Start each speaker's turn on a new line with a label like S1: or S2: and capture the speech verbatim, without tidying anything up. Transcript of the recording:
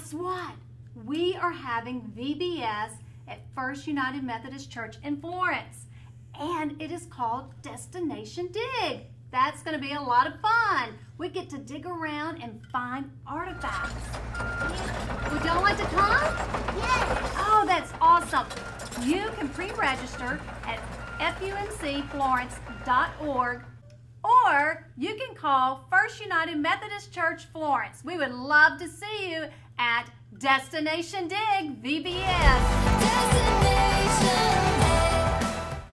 S1: guess what? We are having V B S at First United Methodist Church in Florence, and it is called Destination Dig. That's going to be a lot of fun. We get to dig around and find artifacts. Would y'all like to come?
S2: Yes.
S1: Oh, that's awesome. You can pre-register at F U M C Florence dot org, or you can call First United Methodist Church Florence. We would love to see you at Destination Dig V B S.